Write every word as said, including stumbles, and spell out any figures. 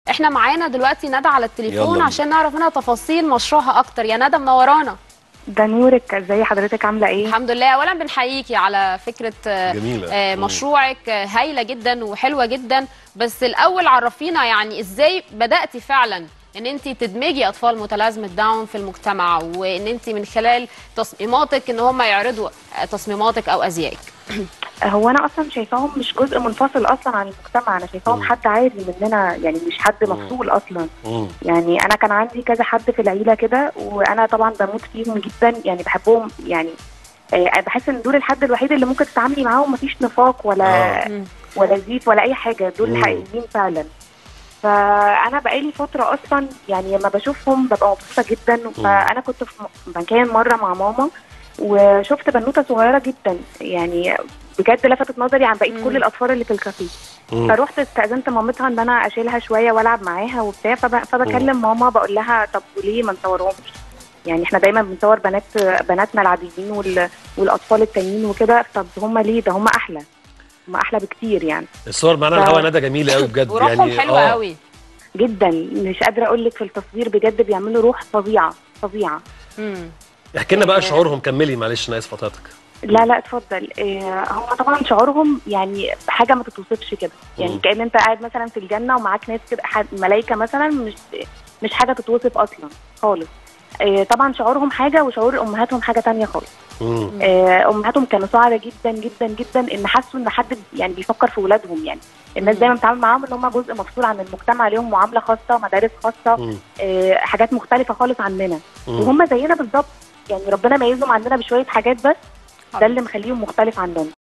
احنا معانا دلوقتي ندى على التليفون يلا. عشان نعرف منها تفاصيل مشروعها اكتر. يا ندى منورانا. ده نورك، ازي حضرتك عامله ايه؟ الحمد لله. اولا بنحييكي على فكره جميلة. آه، مشروعك آه، هايله جدا وحلوه جدا. بس الاول عرفينا يعني ازاي بداتي فعلا ان انت تدمجي اطفال متلازمه داون في المجتمع، وان انت من خلال تصميماتك ان هم يعرضوا تصميماتك او ازيائك. هو انا اصلا شايفاهم مش جزء منفصل اصلا عن المجتمع، انا شايفاهم حد عادي مننا، يعني مش حد مفصول اصلا. يعني انا كان عندي كذا حد في العيله كده، وانا طبعا بموت فيهم جدا، يعني بحبهم. يعني آه بحس ان دول الحد الوحيد اللي ممكن تتعاملي معاهم مفيش نفاق ولا آه. ولا زيف ولا اي حاجه، دول الحقيقيين فعلا. فانا بقالي فتره اصلا يعني لما بشوفهم ببقى مبسوطه جدا. فانا كنت في مكان مره مع ماما وشفت بنوته صغيره جدا، يعني بجد لفتت نظري عن بقيه كل الاطفال اللي في الكافيه. فروحت استاذنت مامتها ان انا اشيلها شويه والعب معاها وبتاع. فب... فبكلم ماما بقول لها طب وليه ما نصورهمش؟ يعني احنا دايما بنصور بنات بناتنا العاديين وال... والاطفال التانيين وكده، طب هم ليه؟ ده هم احلى، هم احلى بكتير. يعني الصور معانا ف... الهوا ندى جميله قوي بجد. وروحهم يعني حلوه قوي جدا، مش قادره اقول لك في التصوير بجد بيعملوا روح فظيعه فظيعه. امم احكي لنا بقى شعورهم. كملي معلش انا اسف قطعتك. لا لا اتفضل. إيه هم طبعا شعورهم يعني حاجه ما تتوصفش كده، يعني مم. كأن انت قاعد مثلا في الجنه ومعاك ناس كده ملائكه مثلا، مش مش حاجه تتوصف اصلا خالص. إيه طبعا شعورهم حاجه وشعور امهاتهم حاجه ثانيه خالص. إيه امهاتهم كانوا سعداء جدا جدا جدا ان حسوا ان حد يعني بيفكر في اولادهم. يعني الناس دايما بتتعامل معاهم ان هم جزء مفصول عن المجتمع، ليهم معامله خاصه، مدارس خاصه، إيه حاجات مختلفه خالص عننا، وهم زينا بالظبط. يعني ربنا ميزهم عندنا بشويه حاجات بس، ده اللي مخليهم مختلف عننا.